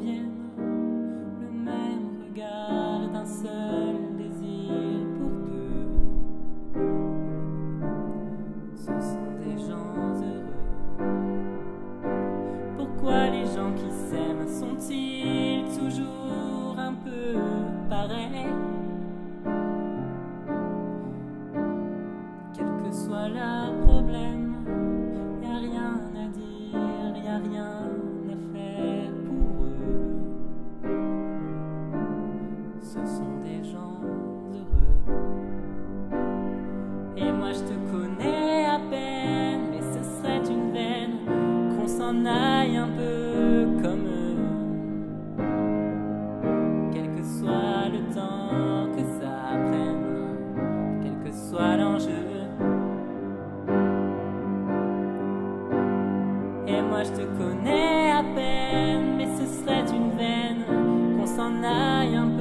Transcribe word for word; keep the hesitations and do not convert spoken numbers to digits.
revienne, le même regard d'un seul désir pour deux. Ce sont des gens heureux. Pourquoi les gens qui s'aiment sont-ils toujours un peu pareils? Quel que soit leur problème, y a rien à dire, y a rien à faire pour eux. Ce sont des gens heureux. Et moi je te connais à peine, mais ce serait une veine qu'on s'en aille un peu comme eux. Quel que soit le temps que ça prenne, quel que soit l'enjeu. Et moi je te connais à peine, mais ce serait une veine qu'on s'en aille un peu